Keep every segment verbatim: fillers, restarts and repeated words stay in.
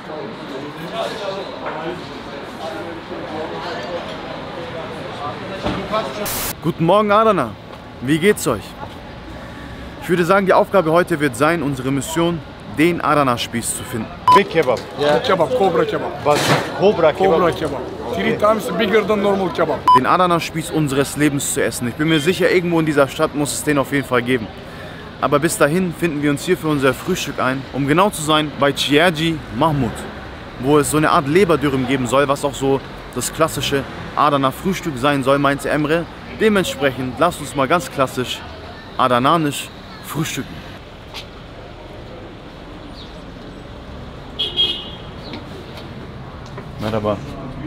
Guten Morgen Adana, wie geht's euch? Ich würde sagen, die Aufgabe heute wird sein, unsere Mission, den Adana-Spieß zu finden. Big kebab. Yeah. Kebab, Cobra kebab. Was? Cobra kebab? Cobra kebab. Three times bigger than normal kebab. Den Adana-Spieß unseres Lebens zu essen. Ich bin mir sicher, irgendwo in dieser Stadt muss es den auf jeden Fall geben. Aber bis dahin finden wir uns hier für unser Frühstück ein, um genau zu sein, bei Ciğerci Mahmut, wo es so eine Art Leberdürüm geben soll, was auch so das klassische Adana-Frühstück sein soll, meinte Emre. Dementsprechend lasst uns mal ganz klassisch adananisch frühstücken. Merhaba.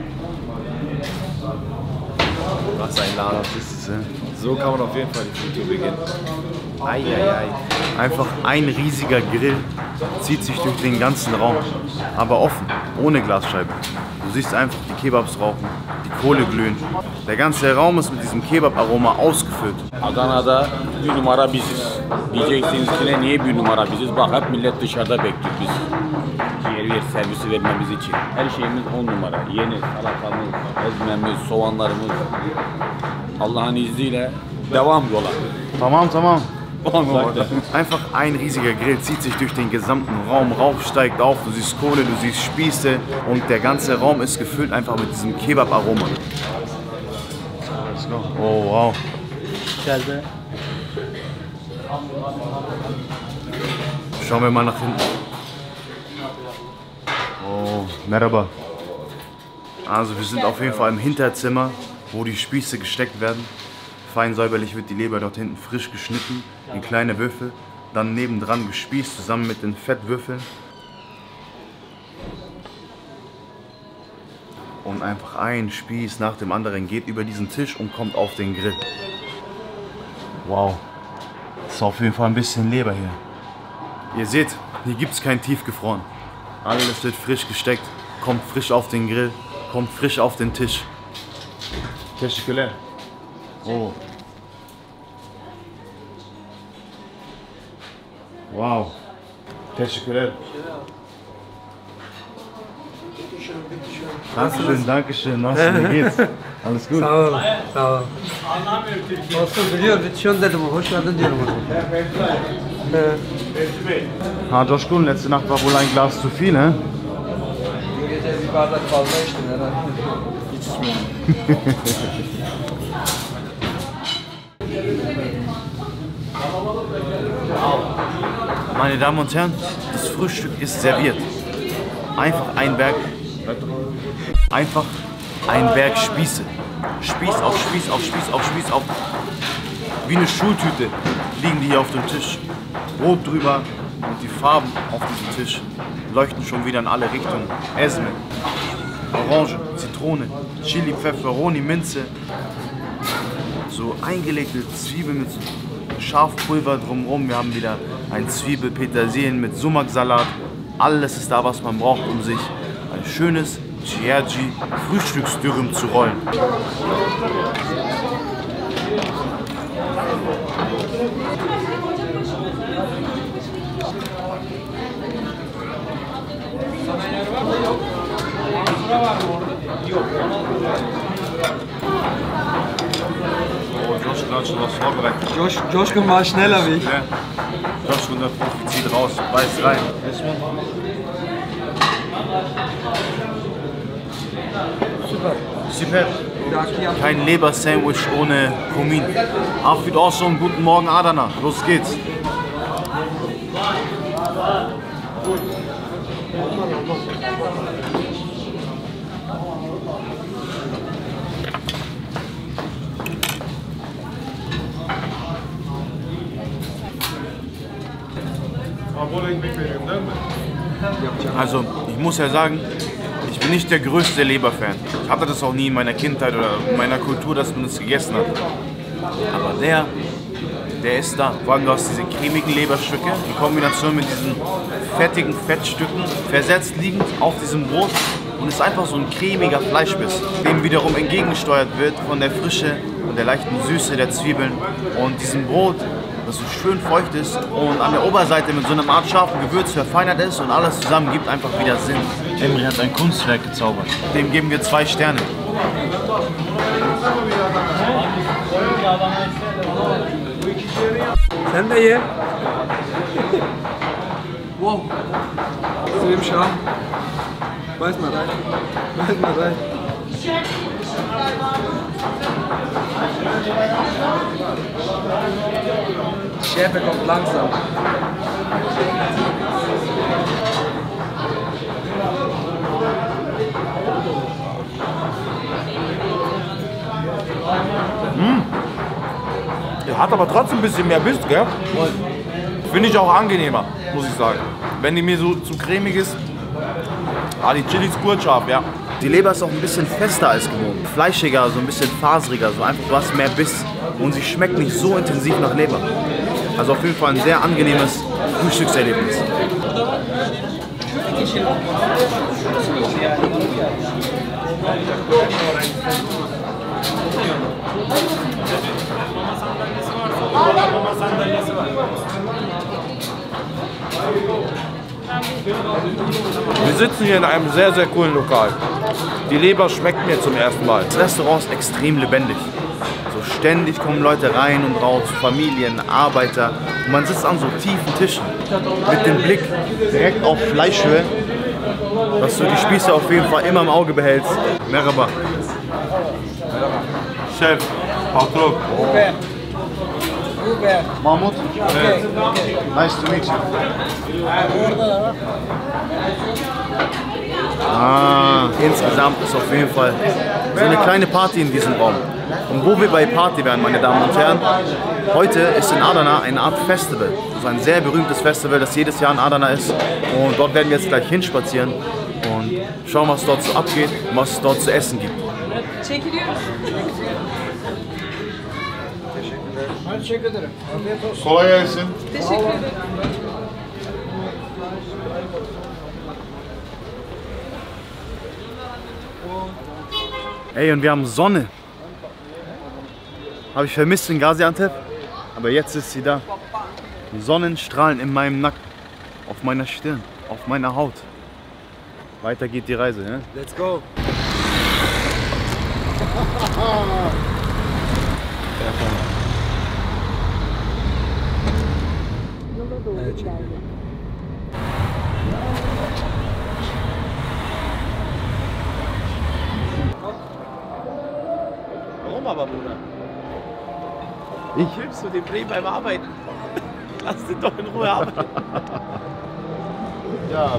Was ein Laden. Das ist es, ja. So kann man auf jeden Fall die Foto beginnen. Ei, ei, ei. Einfach ein riesiger Grill zieht sich durch den ganzen Raum, aber offen, ohne Glasscheibe. Du siehst einfach die Kebabs rauchen, die Kohle glühen. Der ganze Raum ist mit diesem Kebab-Aroma ausgefüllt. Adana'da bir numara biziz. Diyeceksiniz ki ne, niye bir numara biziz? Bak hep millet dışarıda bekliyor biz. Ciğer yer servisi vermemiz için. Her şeyimiz on numara. Yeni salatamız, ezmemiz, soğanlarımız. Allah'ın izniyle devam yola. Tamam, tamam. Einfach ein riesiger Grill zieht sich durch den gesamten Raum, Rauch steigt auf, du siehst Kohle, du siehst Spieße und der ganze Raum ist gefüllt einfach mit diesem Kebab-Aroma. Oh wow. Schauen wir mal nach hinten. Oh, merhaba. Also wir sind auf jeden Fall im Hinterzimmer, wo die Spieße gesteckt werden. Fein säuberlich wird die Leber dort hinten frisch geschnitten, in kleine Würfel, dann nebendran gespießt, zusammen mit den Fettwürfeln. Und einfach ein Spieß nach dem anderen geht über diesen Tisch und kommt auf den Grill. Wow, das ist auf jeden Fall ein bisschen Leber hier. Ihr seht, hier gibt es kein Tiefgefroren. Alles wird frisch gesteckt, kommt frisch auf den Grill, kommt frisch auf den Tisch. Teşekkürler. Oh. Wow. Teşekkürler. Dankeschön, Dankeschön. Nasıl, wie geht's? Alles gut? Sağ ol, sağ ol. Olsun biliyor, Ritşon dedim, hoş geldin diyorum ona. Ha Coşkun, letzte Nacht war wohl ein Glas zu viel, he? Dün gece bir bardak fazla içtin herhalde. Hiç içmedim. Meine Damen und Herren, das Frühstück ist serviert. Einfach ein Berg, einfach ein Berg Spieße. Spieß auf Spieß auf Spieß auf Spieß auf. Wie eine Schultüte liegen die hier auf dem Tisch. Brot drüber und die Farben auf diesem Tisch leuchten schon wieder in alle Richtungen. Esme, Orange, Zitrone, Chili, Pfefferoni, Minze. So eingelegte Zwiebeln mit Schafpulver drumherum. Wir haben wieder ein Zwiebel-Petersilien mit Sumak-Salat. Alles ist da, was man braucht, um sich ein schönes Ciğerci Frühstücksdürüm zu rollen. Josh, Josh, du hast vorbereitet. Josh, Coşkun war schneller wie ich. Ja. Josh, der Profi zieht raus, beißt rein. Süper. Super. Kein Leber-Sandwich ohne Kumin. Auf Wiedersehen, guten Morgen Adana. Los geht's. Also, ich muss ja sagen, ich bin nicht der größte Leberfan. Ich hatte das auch nie in meiner Kindheit oder in meiner Kultur, dass man das gegessen hat. Aber der, der ist da. Vor allem, du hast diese cremigen Leberstücke in Kombination mit diesen fettigen Fettstücken versetzt liegend auf diesem Brot. Und es ist einfach so ein cremiger Fleischbiss, dem wiederum entgegengesteuert wird von der Frische und der leichten Süße der Zwiebeln und diesem Brot, dass es schön feucht ist und an der Oberseite mit so einem Art scharfen Gewürz verfeinert ist und alles zusammen gibt einfach wieder Sinn. Emre hat ein Kunstwerk gezaubert. Dem geben wir zwei Sterne. Sen de ye. Wow. Slim Scham. Weiß mal rein. Weiß mal rein. Die Schärfe kommt langsam. Der hat aber trotzdem ein bisschen mehr Biss, gell? Finde ich auch angenehmer, muss ich sagen. Wenn die mir so zu cremig ist, ah, die Chili ist gut scharf, ja. Die Leber ist auch ein bisschen fester als gewohnt. Fleischiger, so ein bisschen faseriger, so einfach, du hast mehr Biss. Und sie schmeckt nicht so intensiv nach Leber. Also auf jeden Fall ein sehr angenehmes Frühstückserlebnis. Wir sitzen hier in einem sehr, sehr coolen Lokal. Die Leber schmeckt mir zum ersten Mal. Das Restaurant ist extrem lebendig. So ständig kommen Leute rein und raus, Familien, Arbeiter. Und man sitzt an so tiefen Tischen mit dem Blick direkt auf Fleischhöhe, dass du die Spieße auf jeden Fall immer im Auge behältst. Merhaba. Chef, Patron. Super. Super. Mahmut? Okay. Okay. Nice to meet you. Ah, insgesamt ist auf jeden Fall so eine kleine Party in diesem Raum. Und wo wir bei Party wären, meine Damen und Herren, heute ist in Adana eine Art Festival. Das ist ein sehr berühmtes Festival, das jedes Jahr in Adana ist. Und dort werden wir jetzt gleich hinspazieren und schauen, was dort so abgeht und was es dort zu essen gibt. Çekiliyoruz. Teşekkür ederim. Afiyet olsun. Kolay gelsin. Teşekkür ederim. Ey, und wir haben Sonne. Habe ich vermisst in Gaziantep, aber jetzt ist sie da. Die Sonnenstrahlen in meinem Nacken, auf meiner Stirn, auf meiner Haut. Weiter geht die Reise, ne? Let's go. Warum aber, Bruder? Ich hilfst du dem Dreh beim Arbeiten. Lass den doch in Ruhe arbeiten. Ya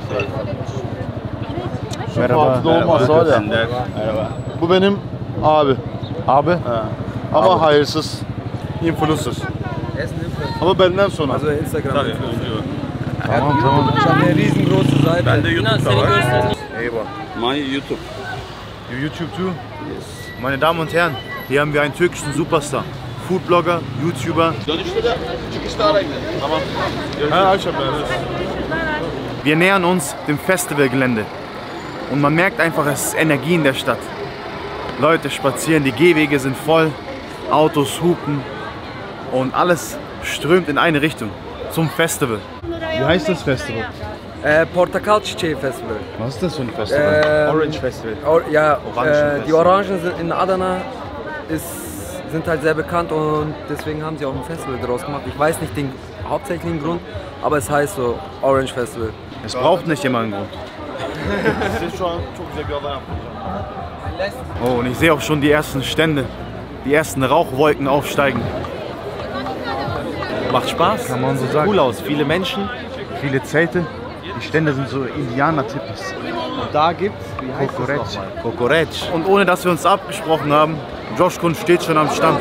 Merhaba. Fatih olmaz var ya. Bu benim abi. Abi? Ama hayırsız, infulusuz. Essen Influencer. Ama benden sonra. Also Instagram. Tamam tamam. Ich habe eine riesengroße Seite. Ben de YouTube'da var. Eyvah. My YouTube. You YouTube too? Yes. Meine Damen und Herren, hier haben wir einen türkischen Superstar. Foodblogger, YouTuber. Dönüşte de çıkışta arayın. Tamam. Ha Ayşe ben. Wir nähern uns dem Festivalgelände. Und man merkt einfach, es ist Energie in der Stadt. Leute spazieren, die Gehwege sind voll, Autos hupen und alles strömt in eine Richtung, zum Festival. Wie heißt das Festival? Äh, Portakal Çiçeği Festival. Was ist das für ein Festival? Ähm, Orange Festival. Or, ja, Orangenfest. äh, die Orangen sind in Adana ist, sind halt sehr bekannt und deswegen haben sie auch ein Festival daraus gemacht. Ich weiß nicht den hauptsächlichen Grund, aber es heißt so Orange Festival. Es braucht nicht immer einen Grund. Siz şu an çok güzel bir alan yaptınız. Oh, und ich sehe auch schon die ersten Stände, die ersten Rauchwolken aufsteigen. Macht Spaß. Kann man so sagen. Cool aus. Viele Menschen. Viele Zelte. Die Stände sind so Indianer-Tippis. Und da gibt's, wie heißt Kokoreç. das nochmal? Kokoreç. Und ohne dass wir uns abgesprochen haben, Josh Kun steht schon am Stand.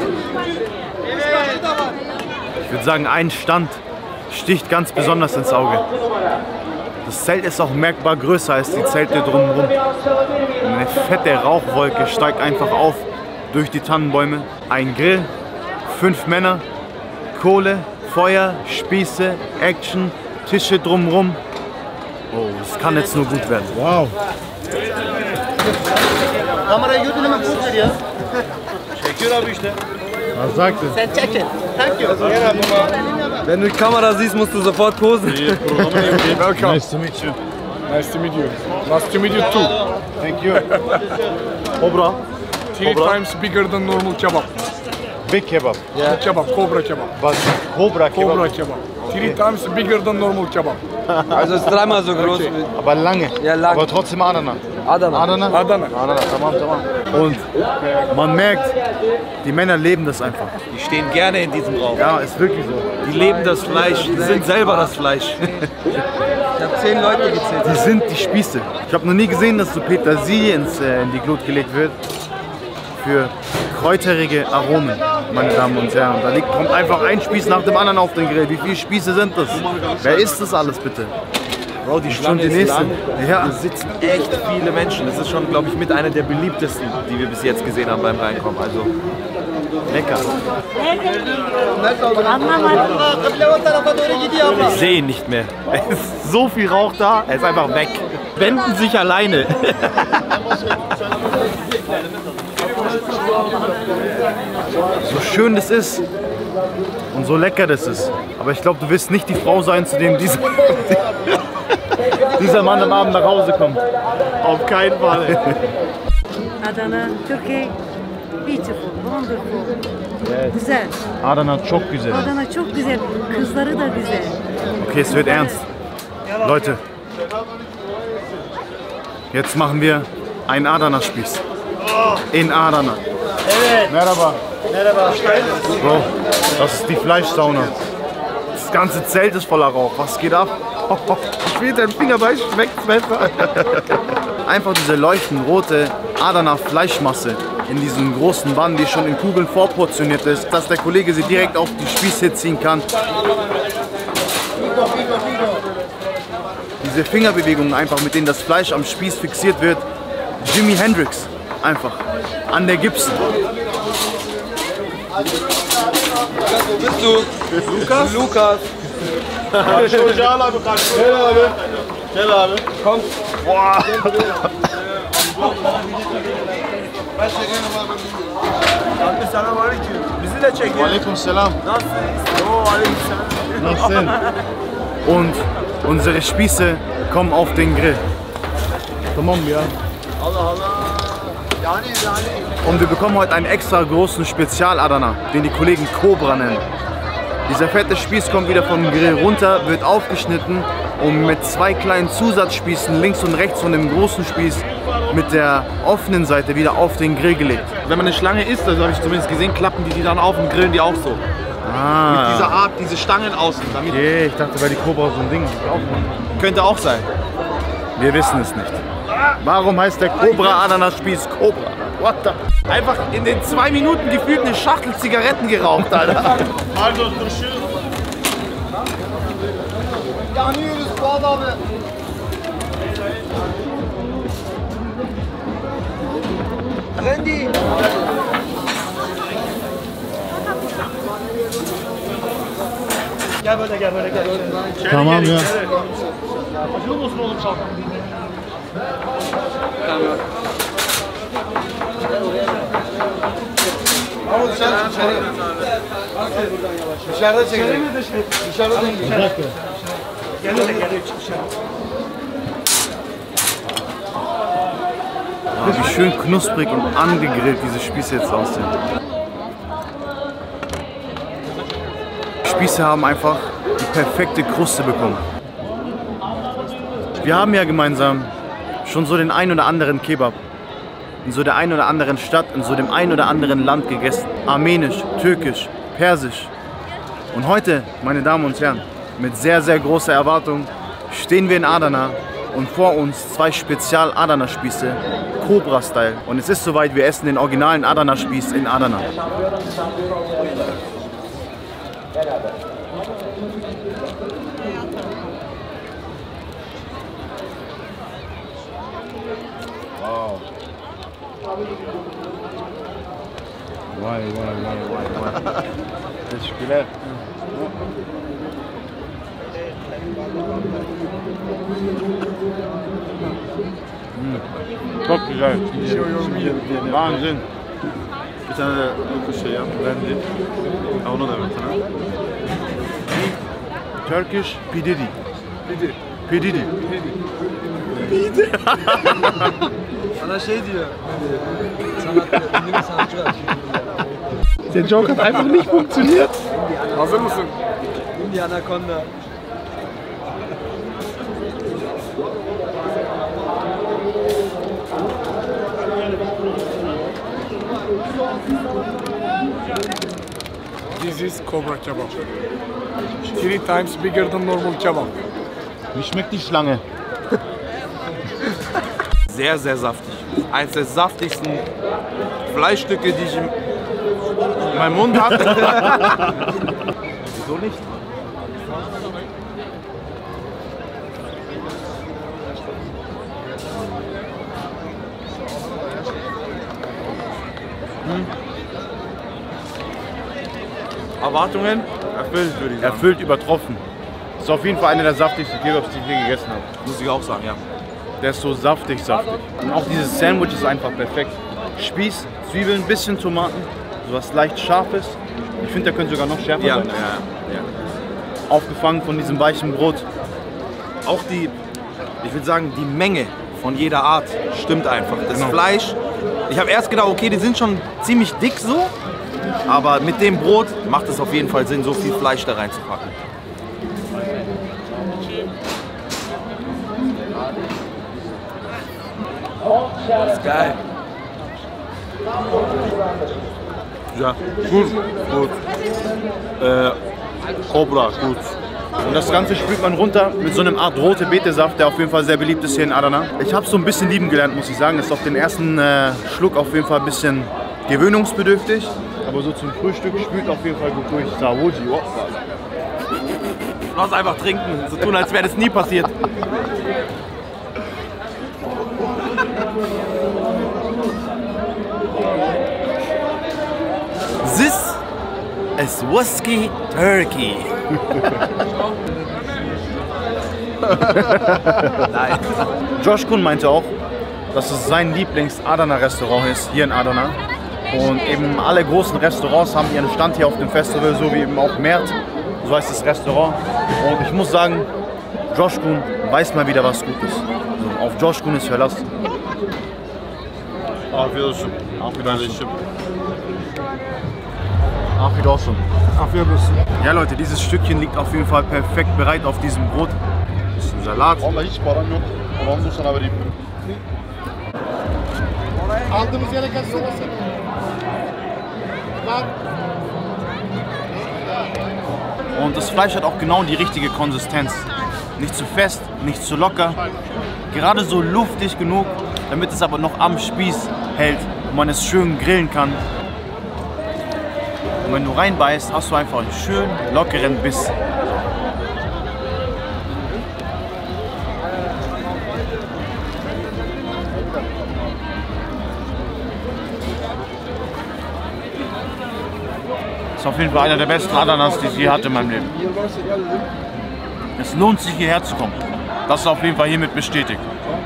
Ich würde sagen, ein Stand sticht ganz besonders ins Auge. Das Zelt ist auch merkbar größer als die Zelte drumherum. Und eine fette Rauchwolke steigt einfach auf durch die Tannenbäume. Ein Grill, fünf Männer, Kohle, Feuer, Spieße, Action, Tische drumherum. Oh, es kann jetzt nur gut werden. Wow. Kamerayı götürün hemen poz ver ya. Çekiyor abi işte. Was sagt er? Sen çekin. Thank you. Wenn du die Kamera siehst, musst du sofort posen. Welcome. Nice to meet you. Nice to meet you. Nice to meet you too. Thank you. Cobra. Three Cobra. times bigger than normal kebab. Big kebab. Big kebab, cobra kebab. But Cobra kebab. Cobra kebab. Three times bigger than normal kebab. Also ist dreimal so groß Okay. wie Aber lange. Ja, lang. Aber trotzdem Adana. Adana. Adana? Adana. Adana, tamam, tamam. Und man merkt, die Männer leben das einfach. Die stehen gerne in diesem Raum. Ja, ist wirklich so. Die leben das Fleisch, die sind selber das Fleisch. Ich habe zehn Leute gezählt. Die sind die Spieße. Ich habe noch nie gesehen, dass so Petersilie ins, äh, in die Glut gelegt wird. Für kräuterige Aromen, meine Damen und Herren. Da liegt, kommt einfach ein Spieß nach dem anderen auf den Grill. Wie viele Spieße sind das? Wer isst das alles bitte? Bro, die Schon Schlange die ist nächste. lang. Ja. Hier sitzen echt viele Menschen. Das ist schon, glaube ich, mit einer der beliebtesten, die wir bis jetzt gesehen haben beim Reinkommen. Also lecker. Ich sehe ihn nicht mehr. Es ist so viel Rauch da, er ist einfach weg. Wenden sich alleine. So schön das ist und so lecker das ist. Aber ich glaube, du wirst nicht die Frau sein, zu dem dieser, dieser Mann am Abend nach Hause kommt. Auf keinen Fall. Adana, Turkey, beautiful, wonderful. Güzel. Adana çok güzel. Adana çok güzel. Kızları da güzel. Okay, es wird ernst. Leute, jetzt machen wir einen Adana-Spieß. In Adana. Merhaba. Merhaba. Bro, das ist die Fleischsauna. Das ganze Zelt ist voller Rauch. Was geht ab? Ich will deinen Finger bei, schmeckt's besser. Einfach diese leuchtend rote Adana-Fleischmasse in diesem großen Bann, die schon in Kugeln vorportioniert ist, dass der Kollege sie direkt auf die Spieße ziehen kann. Diese Fingerbewegungen einfach, mit denen das Fleisch am Spieß fixiert wird. Jimi Hendrix, einfach, an der Gibson. Wo bist du? Lukas? Lukas. Gel abi karşı. Gel abi. Gel abi. Komm. Abi selam aleyküm. Bizi de çekin. Alaikum salam. Nasılsınız? Oo aleyküm selam. Und unsere Spieße kommen auf den Grill. Tamam ya. Und wir bekommen heute einen extra großen Spezial-Adana, den die Kollegen Cobra nennen. Dieser fette Spieß kommt wieder vom Grill runter, wird aufgeschnitten und mit zwei kleinen Zusatzspießen links und rechts von dem großen Spieß mit der offenen Seite wieder auf den Grill gelegt. Wenn man eine Schlange isst, das habe ich zumindest gesehen, klappen die die dann auf und grillen die auch so. Ah, Mit dieser Art, diese Stangen außen. Damit okay, ich dachte bei die Cobra so ein Ding. könnte auch sein. Wir wissen es nicht. Warum heißt der Cobra-Ananas-Spieß Cobra? What the? Einfach in den zwei Minuten gefühlt eine Schachtel Zigaretten geraucht, Alter. Hadi görüşürüz. Yanıyoruz Fuat abi. Randy. Gel böyle gel böyle gel. Tamam ya. Acıyor musun oğlum sen? Ama dışarı dışarı. Dışarıda çekelim. Dışarıda değil. Gel öyle gel çık dışarı. Ah, wie schön knusprig und angegrillt diese Spieße jetzt aussehen. Die Spieße haben einfach die perfekte Kruste bekommen. Wir haben ja gemeinsam schon so den ein oder anderen Kebab in so der ein oder anderen Stadt, in so dem ein oder anderen Land gegessen. Armenisch, Türkisch, Persisch. Und heute, meine Damen und Herren, mit sehr, sehr großer Erwartung stehen wir in Adana und vor uns zwei Spezial-Adana-Spieße, Cobra-Style. Und es ist soweit, wir essen den originalen Adana-Spieß in Adana. Wow. Vay vay vay vay vay. Teşekkürler. Çok güzel. Wahnsinn. Bir tane de uyku şey yap. Ben de. Ha, onu da ver sana. Turkish P. Diddy. Pidi. P. Diddy. Sana şey diyor. Sanat, ünlü bir sanatçı var. Der Joke hat einfach nicht funktioniert. Hazır mısın? Die Anaconda. This is Cobra Kebab. Three times bigger than normal kebab. Wie schmeckt die Schlange? Sehr, sehr saftig. Eines der saftigsten Fleischstücke, die ich in meinem Mund hatte. Wieso nicht? Erwartungen erfüllt, würde ich sagen. Erfüllt, übertroffen. Ist auf jeden Fall einer der saftigsten Kebabs, die ich je gegessen habe. Muss ich auch sagen, ja. Der ist so saftig, saftig. Und auch dieses Sandwich ist einfach perfekt. Spieß, Zwiebeln, bisschen Tomaten, sowas leicht Scharfes. Ich finde, der könnte sogar noch schärfer Ja, sein. ja, ja. Aufgefangen von diesem weichen Brot. Auch die, ich würde sagen, die Menge von jeder Art stimmt einfach. Das Genau. Fleisch, ich habe erst gedacht, okay, die sind schon ziemlich dick so, aber mit dem Brot macht es auf jeden Fall Sinn, so viel Fleisch da reinzupacken. Das ist geil. Ja, gut, gut. Äh, Cobra, gut. Und das Ganze spült man runter mit so einem Art rote Betesaft, der auf jeden Fall sehr beliebt ist hier in Adana. Ich habe es so ein bisschen lieben gelernt, muss ich sagen. Ist auf den ersten äh, Schluck auf jeden Fall ein bisschen gewöhnungsbedürftig. Aber so zum Frühstück spült auf jeden Fall gut durch. Sawoji, oh. Lass einfach trinken, so tun, als wäre das nie passiert. This is Whiskey Turkey. Nein. Josh Kun meinte auch, dass es sein Lieblings-Adana-Restaurant ist, hier in Adana. Und eben alle großen Restaurants haben ihren Stand hier auf dem Festival, so wie eben auch Mert, so heißt das Restaurant. Und ich muss sagen, Josh Kun weiß mal wieder, was gut ist. Also auf Josh Kun ist Verlass. Afiyet olsun. Afiyet olsun. Afiyet olsun. Afiyet olsun. Ja Leute, dieses Stückchen liegt auf jeden Fall perfekt bereit auf diesem Brot. Das ist ein Salat. Vallahi hiç param yok. Paramı da sana vereyim. Aldığımız yere gelsene sen. Var. Und das Fleisch hat auch genau die richtige Konsistenz. Nicht zu fest, nicht zu locker. Gerade so luftig genug, damit es aber noch am Spieß hält und man es schön grillen kann. Und wenn du reinbeißt, hast du einfach einen schönen, lockeren Biss. Das ist auf jeden Fall einer der besten Adanas, die ich je hatte in meinem Leben. Es lohnt sich hierher zu kommen. Das ist auf jeden Fall hiermit bestätigt.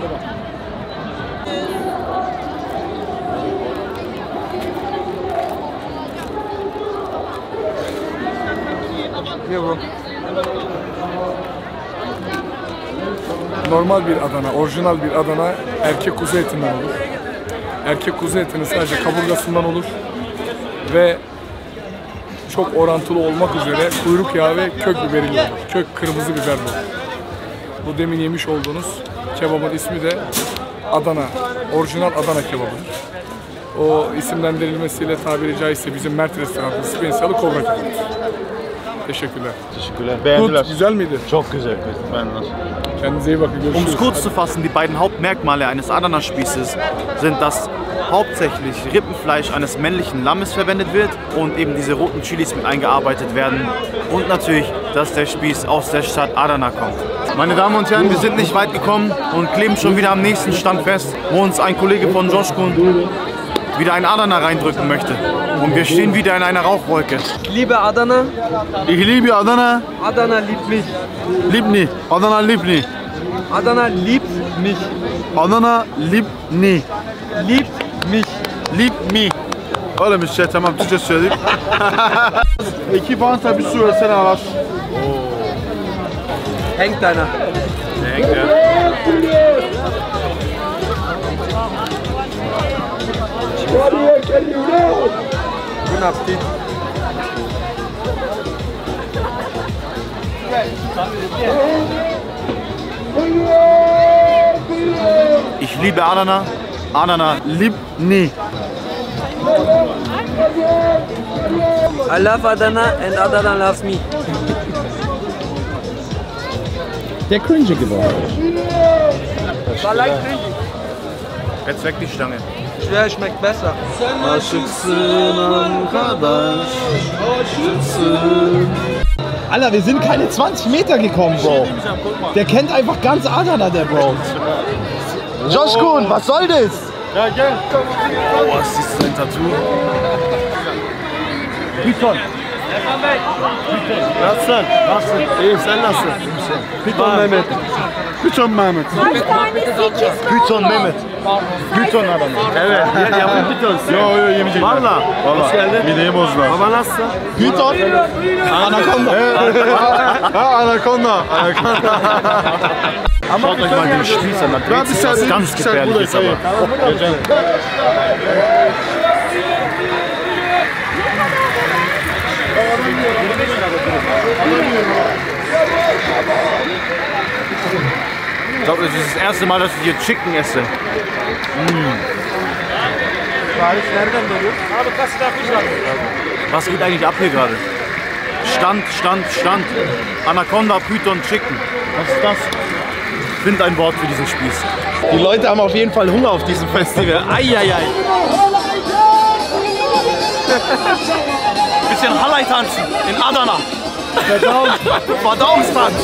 Normal bir Adana, orijinal bir Adana erkek kuzu etinden olur. Erkek kuzu etinin sadece kaburgasından olur ve çok orantılı olmak üzere kuyruk yağı ve kök biberiyle olur. Kök kırmızı biberle olur. Bu demin yemiş olduğunuz kebabın ismi de Adana, orijinal Adana kebabıdır. O isimlendirilmesiyle tabiri caizse bizim Mert restoranının spesiyalı kobra kebabıdır. Teşekkürler. Teşekkürler. Gut, güzel miydi? Çok güzel. Beğendiler. Kendinize iyi bakın. Um es Görüşürüz. kurz zu fassen, die beiden Hauptmerkmale eines Adana-Spießes sind, dass hauptsächlich Rippenfleisch eines männlichen Lammes verwendet wird und eben diese roten Chilis mit eingearbeitet werden und natürlich, dass der Spieß aus der Stadt Adana kommt. Meine Damen und Herren, wir sind nicht weit gekommen und kleben schon wieder am nächsten Stand fest, wo uns ein Kollege von Josh Kun wieder ein Adana reindrücken möchte. Und wir stehen wieder in einer Rauchwolke. Ich liebe Adana. Ich liebe Adana, Adana liebt mich. Libni. Adana Libni. Adana liebt mich. Adana Libni. Liebt mich. Leave me. Öyle bir şey, tamam, Türkçe söyledik. İki banta bir su versene Aras. Hängt einer. Der hängt, ja. Guten Appetit. Ich liebe Adana. Adana liebt nie. I love Adana and Adana loves me. Der cringe geworden. War leicht cringy. Jetzt weg die Stange. Schwer schmeckt besser. Alter, wir sind keine zwanzig Meter gekommen, Bro. Der kennt einfach ganz Adana, der Bro. Josh Kuhn, was soll das? Boah, ist das ein Tattoo? Python. Nasılsın? Nasılsın? İyiyim, sen nasılsın? Python Mehmet. Python Mehmet. Python Mehmet. Python adam. Evet. Ya, yapın Python. Yo yo yemeyecekler. Valla. Valla. Hoş geldin. Mideyi bozdular. Baba nasılsın? Python. Anakonda. Ha Anakonda. Anakonda. Schaut euch mal den Spieß an, da dreht sich was ganz Gefährliches aber. Ich glaube, das ist das erste Mal, dass ich hier Chicken esse. Mm. Was geht eigentlich ab hier gerade? Stand, Stand, Stand. Anaconda, Python, Chicken. Was ist das? Find ein Wort für diesen Spieß. Die Leute haben auf jeden Fall Hunger auf diesem Festival. Eieiei. Bisschen Halai tanzen in Adana. Verdauungstanz.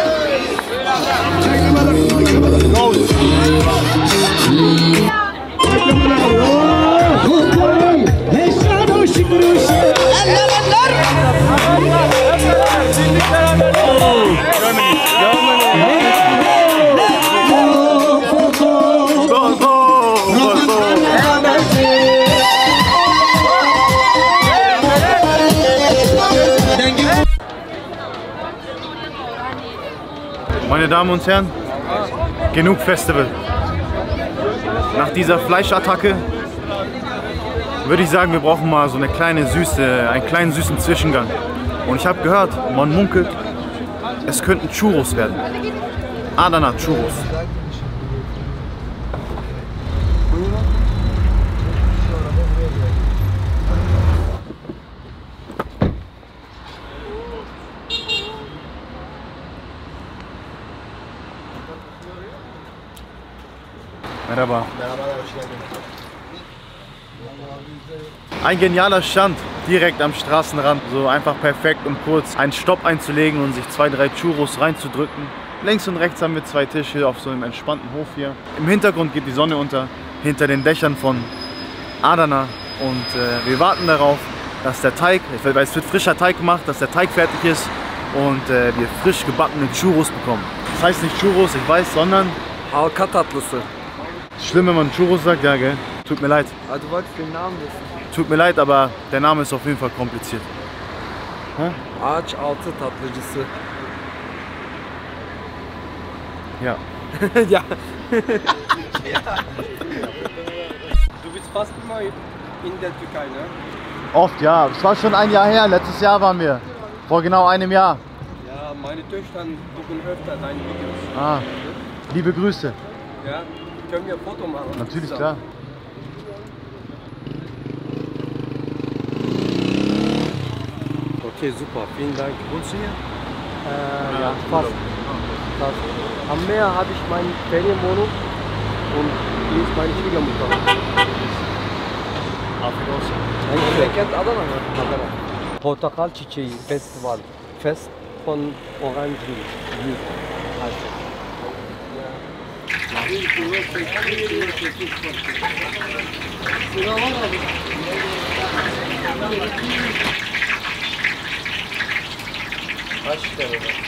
Meine Damen und Herren, genug Festival. Nach dieser Fleischattacke würde ich sagen, wir brauchen mal so eine kleine süße, einen kleinen süßen Zwischengang. Und ich habe gehört, man munkelt, es könnten Churros werden. Adana Churros. Merhaba. Ein genialer Stand, direkt am Straßenrand, so einfach perfekt, um kurz einen Stopp einzulegen und sich zwei, drei Churros reinzudrücken. Links und rechts haben wir zwei Tische auf so einem entspannten Hof hier. Im Hintergrund geht die Sonne unter, hinter den Dächern von Adana. Und äh, wir warten darauf, dass der Teig, weil es wird frischer Teig gemacht, dass der Teig fertig ist und äh, wir frisch gebackene Churros bekommen. Das heißt nicht Churros, ich weiß, sondern Halka tatlısı. Schlimm, wenn man Churros sagt, ja, gell? Tut mir leid. Ah, du wolltest den Namen wissen. Tut mir leid, aber der Name ist auf jeden Fall kompliziert. Hä? Ağaç altı tatlıcısı. Ja. Ja. Du bist fast immer in der Türkei, ne? Oft, ja. Es war schon ein Jahr her. Letztes Jahr waren wir. Vor genau einem Jahr. Ja, meine Töchter gucken öfter deine Videos. Ah, liebe Grüße. Ja, können wir ein Foto machen? Natürlich, so. klar. Okay, super, vielen Dank. Wohnst du hier? Äh, ja, fast. fast. Am Meer habe ich meine Ferienwohnung und hier ist meine Schwiegermutter. Afiyet olsun. Sen kennt Adana mı? Adana. Portakal Çiçeği Festival. Fest von Orangen. heißt es. Kaç tane var?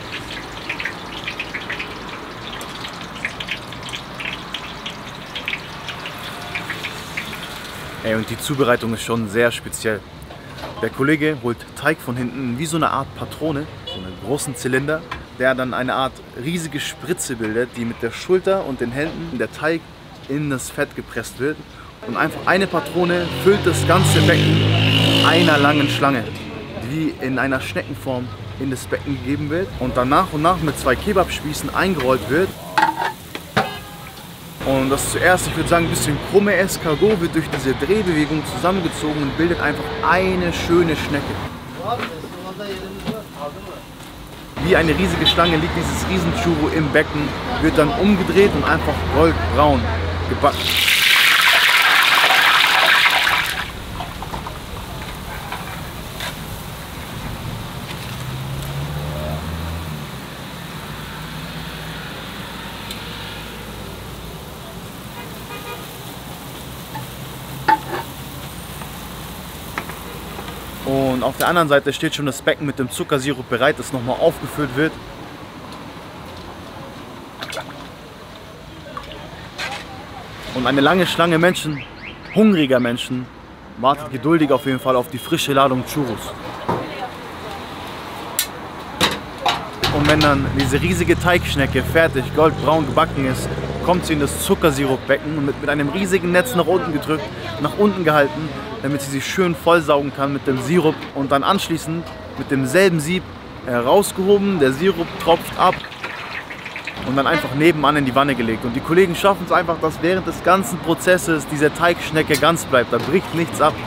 Ey, und die Zubereitung ist schon sehr speziell. Der Kollege holt Teig von hinten wie so eine Art Patrone, so einen großen Zylinder, der dann eine Art riesige Spritze bildet, die mit der Schulter und den Händen der Teig in das Fett gepresst wird. Und einfach eine Patrone füllt das ganze Becken einer langen Schlange, die in einer Schneckenform in das Becken gegeben wird und dann nach und nach mit zwei Kebabspießen eingerollt wird. Und das zuerst, ich würde sagen, ein bisschen krumme Escargot wird durch diese Drehbewegung zusammengezogen und bildet einfach eine schöne Schnecke. Wie eine riesige Schlange liegt dieses Riesenchurro im Becken, wird dann umgedreht und einfach goldbraun gebacken. Und auf der anderen Seite steht schon das Becken mit dem Zuckersirup bereit, das nochmal aufgefüllt wird. Und eine lange Schlange Menschen, hungriger Menschen, wartet geduldig auf jeden Fall auf die frische Ladung Churros. Und wenn dann diese riesige Teigschnecke fertig goldbraun gebacken ist, kommt sie in das Zuckersirupbecken und wird mit einem riesigen Netz nach unten gedrückt, nach unten gehalten, damit sie sich schön vollsaugen kann mit dem Sirup und dann anschließend mit demselben Sieb herausgehoben, der Sirup tropft ab und dann einfach nebenan in die Wanne gelegt. Und die Kollegen schaffen es einfach, dass während des ganzen Prozesses diese Teigschnecke ganz bleibt, da bricht nichts ab.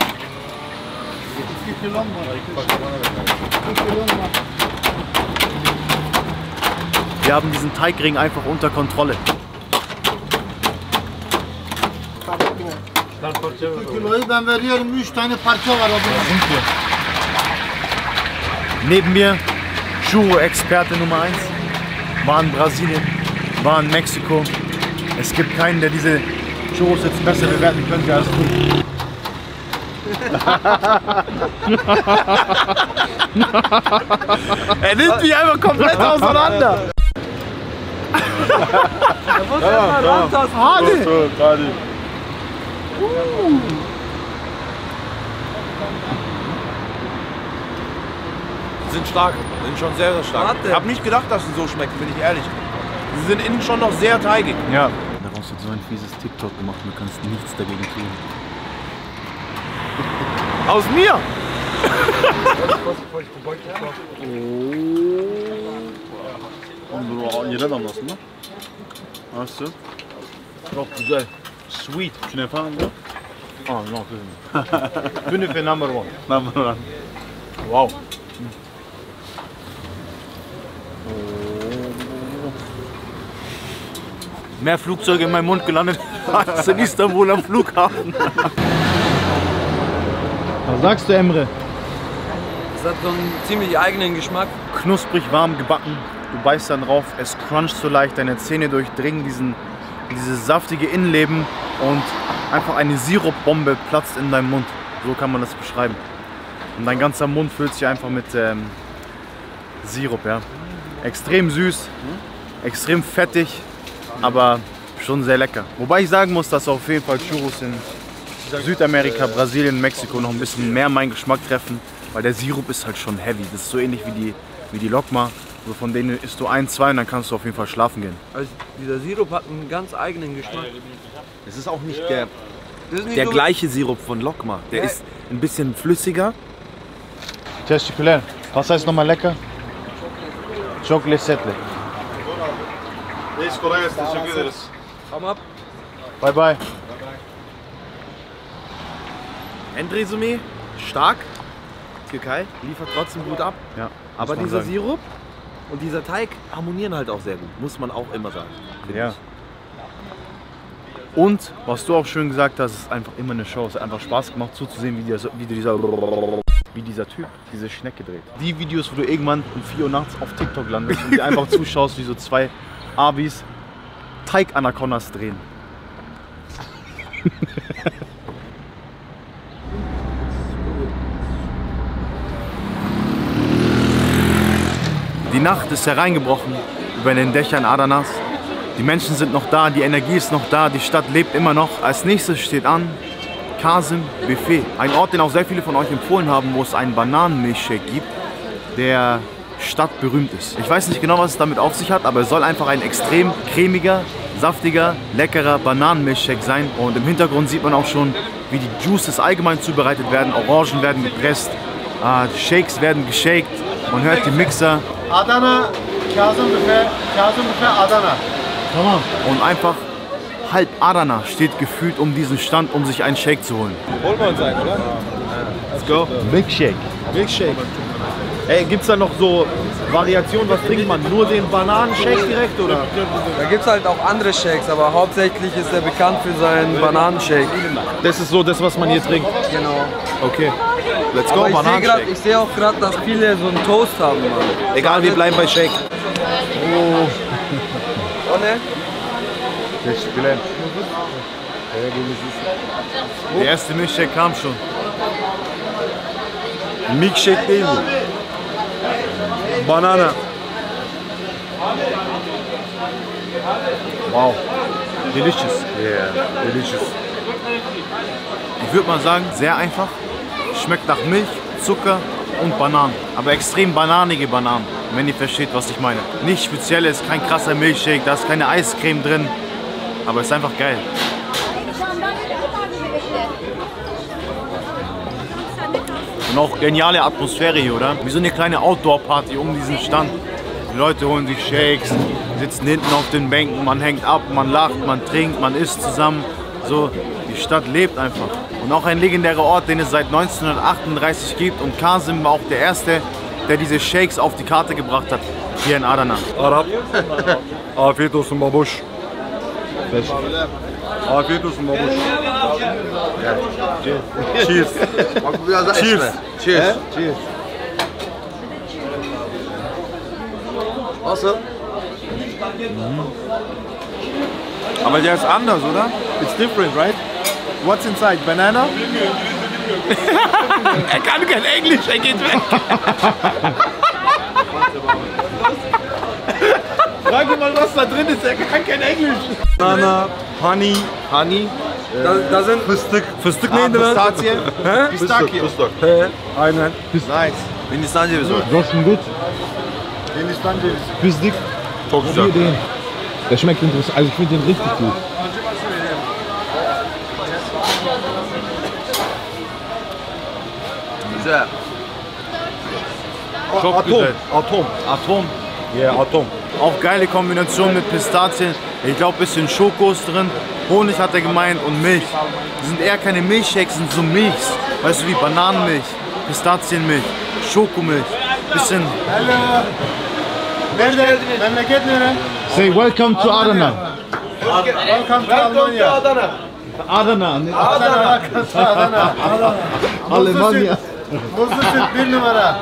Wir haben diesen Teigring einfach unter Kontrolle. Neben mir Churro-Experte Nummer eins, war in Brasilien, war in Mexiko. Es gibt keinen, der diese Churros jetzt besser bewerten könnte als du. Er nimmt mich einfach komplett auseinander. Da muss er mal rantasten. Hadi! Uh. Sind stark, sind schon sehr, sehr stark. Warte. Ich habe nicht gedacht, dass sie so schmecken, bin ich ehrlich. Sie sind innen schon noch sehr teigig. Ja. Daraus wird so ein fieses TikTok gemacht und du kannst nichts dagegen tun. Aus mir! Yine damlasın mı? Nasıl? Çok güzel. Sweet. Künefe hangi? Ah, no, künefe. Künefe number one. Number one. Wow. Mehr Flugzeuge in meinem Mund gelandet als in Istanbul am Flughafen. Was sagst du, Emre? Es hat so einen ziemlich eigenen Geschmack. Knusprig warm gebacken, du beißt dann drauf, es cruncht so leicht, deine Zähne durchdringen diesen, dieses saftige Innenleben und einfach eine Sirupbombe platzt in deinem Mund. So kann man das beschreiben. Und dein ganzer Mund füllt sich einfach mit ähm, Sirup, ja. Extrem süß, extrem fettig, aber schon sehr lecker. Wobei ich sagen muss, dass auf jeden Fall Churros in Südamerika, Brasilien, Mexiko noch ein bisschen mehr meinen Geschmack treffen, weil der Sirup ist halt schon heavy. Das ist so ähnlich wie die, wie die Lokma. Also von denen isst du ein, zwei und dann kannst du auf jeden Fall schlafen gehen. Also dieser Sirup hat einen ganz eigenen Geschmack. Es ist auch nicht der, Nicht der so gleiche Sirup von Lokma. Der Ja. ist ein bisschen flüssiger. Teşekkürler. Was heißt nochmal lecker? Çok lezzetli. Reis kolay gelsin. Teşekkür ederiz. Komm ab. Bye bye. Endresümee, stark. Türkei liefert trotzdem gut ab. Ja, Aber man dieser sagen. Sirup und dieser Teig harmonieren halt auch sehr gut. Muss man auch immer sagen. finde Ja. ich. Und, was du auch schön gesagt hast, ist einfach immer eine Show. Es hat einfach Spaß gemacht zuzusehen, wie dieser, wie dieser, wie dieser Typ diese Schnecke dreht. Die Videos, wo du irgendwann um vier Uhr nachts auf TikTok landest und dir einfach zuschaust, wie so zwei Abis Teig-Anacondas drehen. Die Nacht ist hereingebrochen über den Dächern Adanas. Die Menschen sind noch da, die Energie ist noch da, die Stadt lebt immer noch. Als nächstes steht an Kasim Buffet. Ein Ort, den auch sehr viele von euch empfohlen haben, wo es einen Bananenmilchshake gibt, der stadtberühmt ist. Ich weiß nicht genau, was es damit auf sich hat, aber es soll einfach ein extrem cremiger, saftiger, leckerer Bananenmilchshake sein. Und im Hintergrund sieht man auch schon, wie die Juices allgemein zubereitet werden. Orangen werden gepresst, äh, Shakes werden geshakt. Man hört die Mixer. Adana, Kazım Büfe, Kazım Büfe Adana. Tamam. Und einfach halb Adana steht gefühlt um diesen Stand, um sich einen Shake zu holen. Holen wir uns einen, oder? Let's go. Milkshake. Milkshake. Ey, gibt's da noch so Variationen? Was trinkt man? Nur den Bananenshake direkt, oder? Da gibt es halt auch andere Shakes, aber hauptsächlich ist er bekannt für seinen Bananenshake. Das ist so das, was man hier trinkt. Genau. Okay. Let's go, Aber ich sehe grad- Bananenshake. ich sehe auch gerade, dass viele so einen Toast haben, Mann. Egal, wir bleiben bei Shake. Oh ne? Der erste Milchshake kam schon. Milkshake değil mi? Banana. Wow. Delicious. Yeah, delicious. Ich würde mal sagen, sehr einfach. Schmeckt nach Milch, Zucker und Bananen. Aber extrem bananige Bananen, wenn ihr versteht, was ich meine. Nicht spezielles, kein krasser Milchshake, da ist keine Eiscreme drin. Aber es ist einfach geil. Und auch geniale Atmosphäre hier, oder? Wie so eine kleine Outdoor-Party um diesen Stand. Die Leute holen sich Shakes, sitzen hinten auf den Bänken, man hängt ab, man lacht, man trinkt, man isst zusammen. So, die Stadt lebt einfach. Und auch ein legendärer Ort, den es seit neunzehnhundertachtunddreißig gibt. Und Kazım war auch der Erste, der diese Shakes auf die Karte gebracht hat, hier in Adana. Arap. Afiyet olsun babuş. Afiyet olsun babuş. Cheers. Cheers. Cheers. Cheers. Nasıl? Aber der ist anders, oder? It's different, right? What's inside? Banana? Er kann kein Englisch, er geht weg. Frag ihn mal, was da drin ist, er kann kein Englisch. Banana, honey, Honey, Da, da sind fıstık. Fıstık ah, neydi lan? Pistazie. He? Pistachio. He, aynen. Nice. Hindistan cevizi var. Das ist gut. Hindistan cevizi. Fıstık. Çok güzel. Den. Der schmeckt interessant. Also ich finde den richtig gut. Güzel. Çok Atom. güzel. Atom. Atom. Yeah, Atom. Auch geile Kombination mit Pistazien. Ich glaube, ein bisschen Schoko ist drin. Honig hat er gemeint und Milch. Die sind eher keine Milchshakes, sind so Milchs. Weißt du, wie Bananenmilch, Pistazienmilch, Schokomilch. Bisschen. Nerede? Memleket nere? Say welcome to Adana. Welcome to Almanya. Adana. Adana. Adana. Adana. Almanya. Muzlu süt bir numara.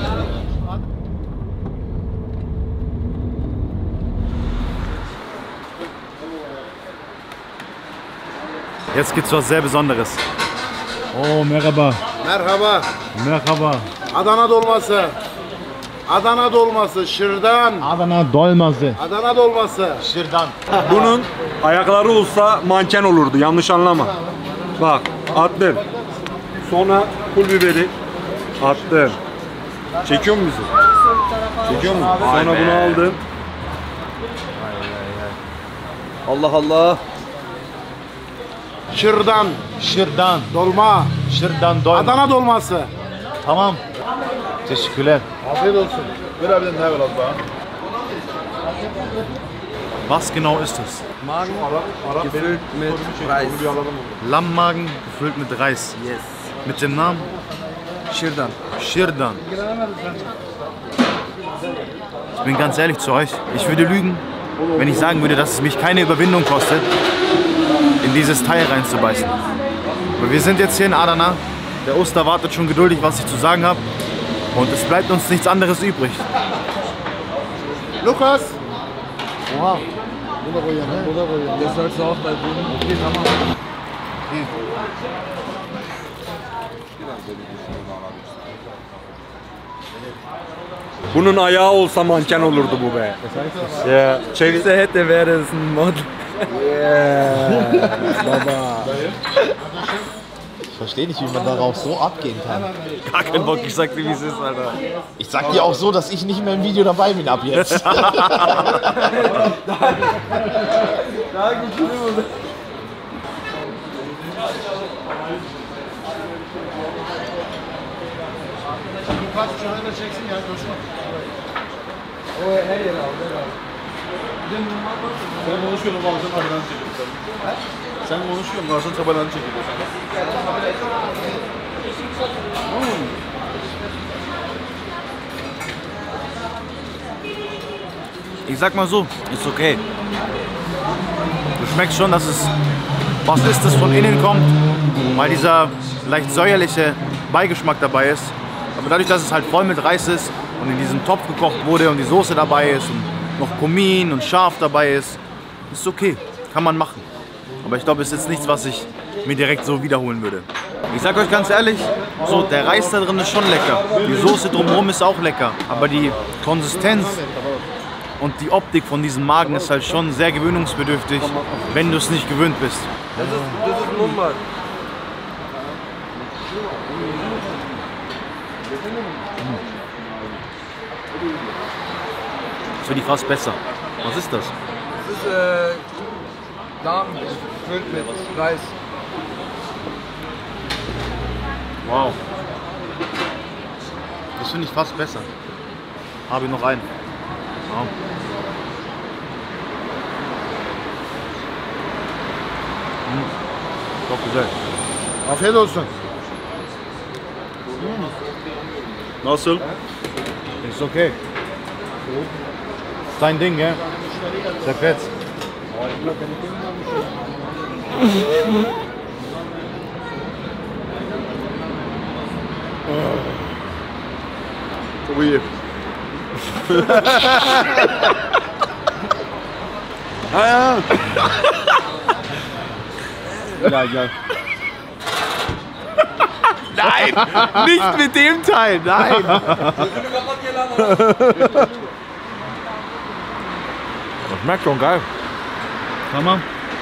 Jetzt gibt's was sehr Besonderes. Oh merhaba. Merhaba. Merhaba. Adana dolması. Adana dolması. Şırdan. Adana dolması. Adana dolması. Şırdan. Bunun ayakları olsa manken olurdu. Yanlış anlama. Bak attın. Sonra pul biberi attın. Çekiyor mu bizi? Çekiyor mu? Sonra bunu aldın. Allah Allah. Şırdan. Şırdan. Dolma. Şırdan dolma. Adana dolması. Tamam. Teşekkürler. Afiyet olsun. Ver abi den biraz daha. Was genau ist das? Magen gefüllt mit Reis. Lammmagen gefüllt mit Reis. Yes. Mit dem Namen Şırdan. Şırdan. Ich bin ganz ehrlich zu euch, ich würde lügen, wenn ich sagen würde, dass es mich keine Überwindung kostet, in dieses Teil reinzubeißen. Aber wir sind jetzt hier in Adana, der Oster wartet schon geduldig, was ich zu sagen habe, und es bleibt uns nichts anderes übrig. Lukas. Oha. Bu da koyuyorum he. Bu da koyuyorum. Das sollst du auch da tun. Okay tamam. Bunun ayağı olsa manken olurdu bu be. Ya, çevir. Wenn hätte, wäre es ein Model. Yeah. Baba. verstehe nicht, wie man darauf so abgehen kann. Gar keinen Bock, ich sag dir, wie es ist, Alter. Ich sag dir auch so, dass ich nicht mehr im Video dabei bin ab jetzt. Sen konuşuyorum abi, sen tabadan çekiliyorsun. Sen konuşuyorum, karşın tabadan çekiliyorsun. Ich sag mal so, ist okay. Du schmeckst schon, dass es was ist, das von innen kommt, weil dieser leicht säuerliche Beigeschmack dabei ist. Aber dadurch, dass es halt voll mit Reis ist und in diesem Topf gekocht wurde und die Soße dabei ist und noch Kumin und Schaf dabei ist, ist okay, kann man machen. Aber ich glaube, es ist jetzt nichts, was ich mir direkt so wiederholen würde. Ich sag euch ganz ehrlich, so der Reis da drin ist schon lecker. Die Soße drumherum ist auch lecker. Aber die Konsistenz und die Optik von diesem Magen ist halt schon sehr gewöhnungsbedürftig, wenn du es nicht gewöhnt bist. Das ist, das ist Nummer. Das finde ich fast besser. Was ist das? Das ist äh, Darm gefüllt mit Reis. Wow. Das finde ich fast besser. Habe ich noch einen. Wow. Mmh. Çok güzel. Afiyet olsun. Nasıl? Ist okay. Dein Ding, gell? Sehr fett. Çok iyi. Ja, ja. Ja, ja. Nein, nicht mit dem Teil, nein. Das schmeckt schon geil. Hammer.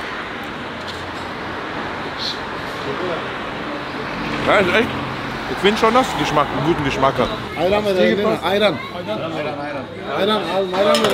Ja, ist echt. Ich finde schon, dass es Geschmack, einen guten Geschmack hat. Ayran ver ayran. Ayran. Ayran al, ayran ver.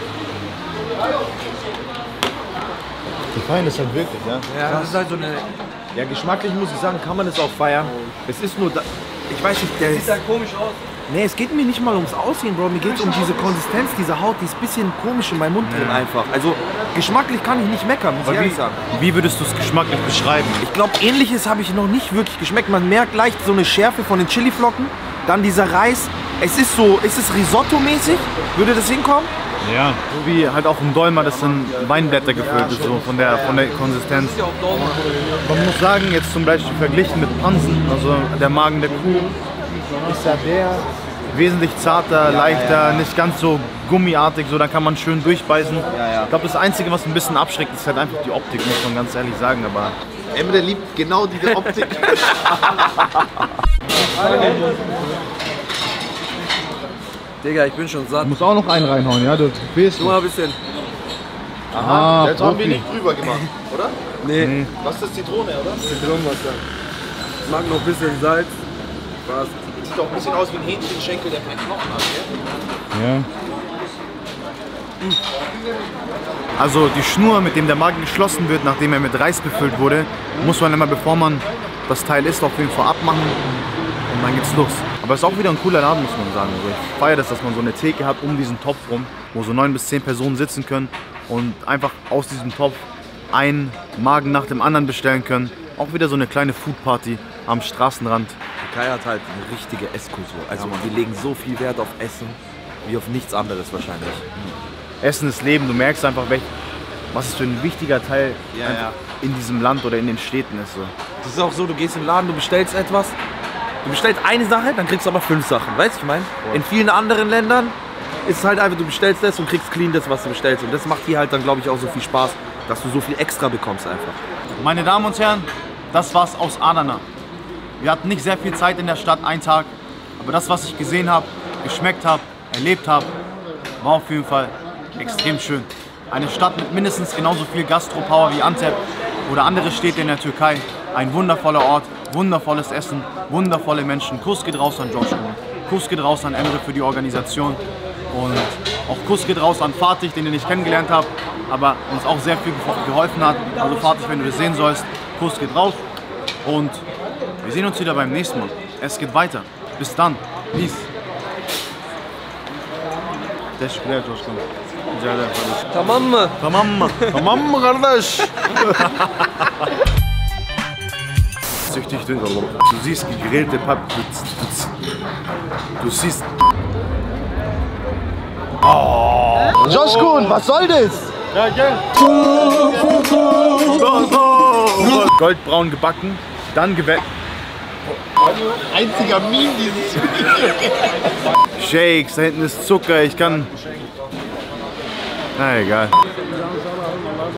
Die feiern das halt wirklich, ja? Ja, das ist halt so eine. Ja, geschmacklich muss ich sagen, kann man es auch feiern. Es ist nur, da, ich weiß nicht, der Sieht ja komisch aus. Nee, es geht mir nicht mal ums Aussehen, Bro. Mir geht es um diese Konsistenz dieser Haut. Die ist ein bisschen komisch in meinem Mund drin einfach. Also geschmacklich kann ich nicht meckern, muss ich ehrlich sagen. Wie würdest du es geschmacklich beschreiben? Ich glaube, Ähnliches habe ich noch nicht wirklich geschmeckt. Man merkt leicht so eine Schärfe von den Chiliflocken. Dann dieser Reis. Es ist so, ist es Risotto-mäßig? Würde das hinkommen? Ja. So wie halt auch ein Dolma, das in Weinblätter gefüllt ist, so von der, von der Konsistenz. Man muss sagen, jetzt zum Beispiel verglichen mit Pansen, also der Magen der Kuh, ist ja der wesentlich zarter, leichter, nicht ganz so gummiartig, so da kann man schön durchbeißen. Ich glaube, das Einzige, was ein bisschen abschreckt, ist halt einfach die Optik, muss man ganz ehrlich sagen. Aber Emre liebt genau diese Optik. Digga, ich bin schon satt. Du musst auch noch einen reinhauen, ja? Du willst. Nur mal ein bisschen. Aha, Jetzt haben wir nicht drüber gemacht, oder? Nee. Mhm. Was ist das, Zitrone, oder? Zitronenwasser. Ich mag noch ein bisschen Salz. Passt. Sieht doch ein bisschen aus wie ein Hähnchenschenkel, der keinen Knochen hat, gell? Ja. also die Schnur, mit dem der Magen geschlossen wird, nachdem er mit Reis befüllt wurde, muss man immer, bevor man das Teil isst, auf jeden Fall abmachen und dann geht's los. Aber es ist auch wieder ein cooler Laden, muss man sagen. Also ich feiere das, dass man so eine Theke hat um diesen Topf rum, wo so neun bis zehn Personen sitzen können und einfach aus diesem Topf einen Magen nach dem anderen bestellen können. Auch wieder so eine kleine Foodparty am Straßenrand. Türkei hat halt eine richtige Esskultur. Also wir legen so viel Wert auf Essen wie auf nichts anderes wahrscheinlich. Essen ist Leben, du merkst einfach, welch, was es für ein wichtiger Teil Ja, einfach ja. in diesem Land oder in den Städten ist. So. Das ist auch so, du gehst im Laden, du bestellst etwas, du bestellst eine Sache, dann kriegst du aber fünf Sachen, weißt du, ich meine? In vielen anderen Ländern ist es halt einfach, du bestellst das und kriegst clean das, was du bestellst. Und das macht hier halt dann, glaube ich, auch so viel Spaß, dass du so viel extra bekommst einfach. Meine Damen und Herren, das war's aus Adana. Wir hatten nicht sehr viel Zeit in der Stadt, einen Tag, aber das, was ich gesehen habe, geschmeckt habe, erlebt habe, war auf jeden Fall extrem schön. Eine Stadt mit mindestens genauso viel Gastropower wie Antep oder andere Städte in der Türkei. Ein wundervoller Ort, wundervolles Essen, wundervolle Menschen. Kuss geht raus an Josh Kuhn. Kuss geht raus an Emre für die Organisation. Und auch Kuss geht raus an Fatih, den ich nicht kennengelernt habe, aber uns auch sehr viel geholfen hat. Also Fatih, wenn du das sehen sollst, Kuss geht raus. Und wir sehen uns wieder beim nächsten Mal. Es geht weiter. Bis dann. Peace. Teşekkürler Coşkun. Rica ederim kardeşim. Tamam mı? Tamam mı? Tamam mı kardeş? Süchtig dünn. Du siehst gegrillte Papp. Du siehst. Oh. Joshkun, was soll das? Ja, gell? Goldbraun gebacken, dann geweckt. Einziger Meme dieses Video. Shakes, da hinten ist Zucker, ich kann. Na egal.